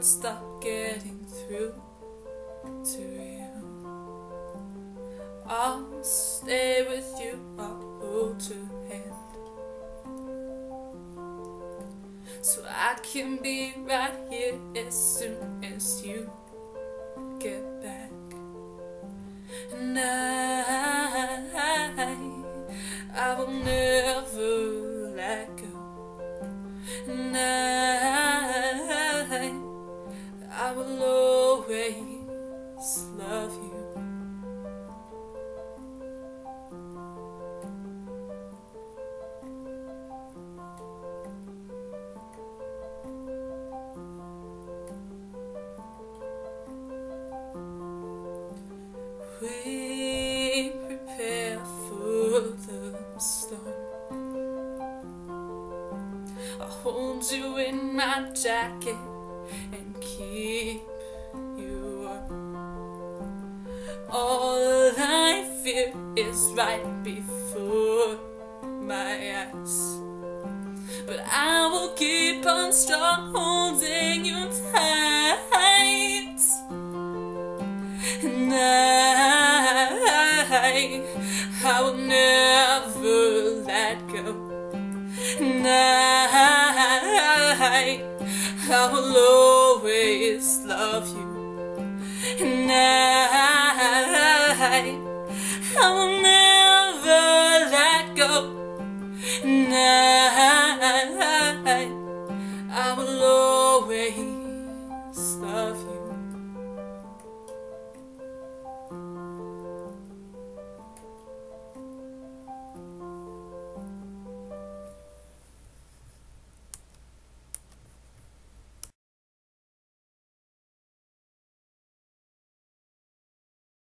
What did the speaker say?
words stop getting through to you. I'll stay with you, I'll hold your hand, so I can be right here as soon as you get back. And I will never let go. And I will always love you. We prepare for the storm. I'll hold you in my jacket and keep you warm. All I fear is right before my eyes, but I will keep on strong, holding you tight. And I will never let go. And I will always love you. And I will never let go. And